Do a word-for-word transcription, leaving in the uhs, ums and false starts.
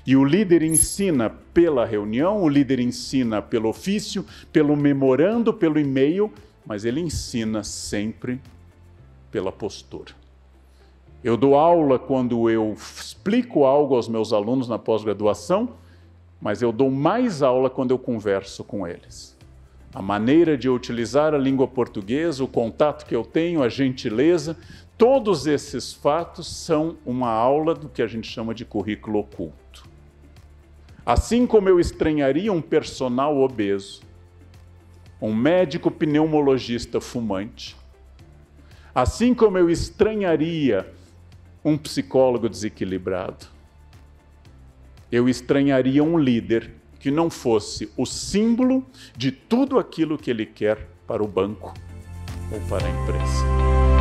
E o líder ensina pela reunião, o líder ensina pelo ofício, pelo memorando, pelo e-mail, mas ele ensina sempre pela postura. Eu dou aula quando eu explico algo aos meus alunos na pós-graduação, mas eu dou mais aula quando eu converso com eles. A maneira de eu utilizar a língua portuguesa, o contato que eu tenho, a gentileza, todos esses fatos são uma aula do que a gente chama de currículo oculto. Assim como eu estranharia um personal obeso, um médico pneumologista fumante, assim como eu estranharia um psicólogo desequilibrado, eu estranharia um líder que não fosse o símbolo de tudo aquilo que ele quer para o banco ou para a empresa.